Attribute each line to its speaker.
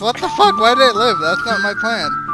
Speaker 1: What the fuck? Why did it live? That's not my plan.